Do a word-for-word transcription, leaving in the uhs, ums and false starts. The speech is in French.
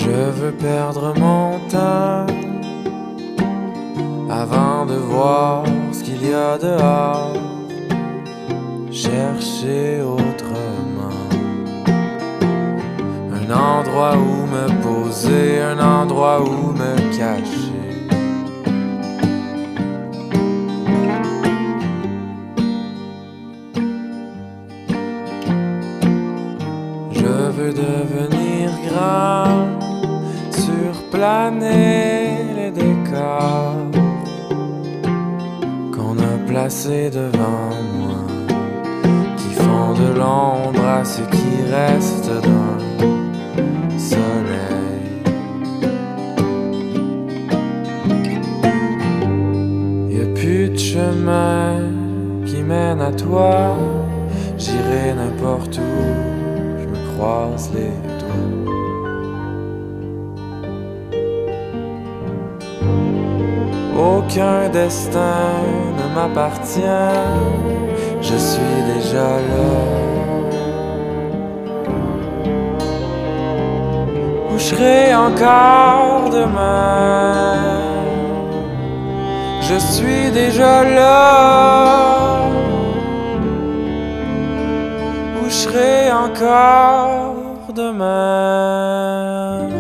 Je veux perdre mon temps avant de voir ce qu'il y a dehors, chercher autrement un endroit où me poser, un endroit où me cacher. Je veux devenir grand, surplaner les décors qu'on a placés devant moi, qui font de l'ombre à ce qui reste d'un soleil. Y a plus de chemin qui mène à toi, j'irai n'importe où, je me croise les doigts. Aucun destin ne m'appartient, je suis déjà là. Où je serai encore demain, je suis déjà là. Où je serai encore demain.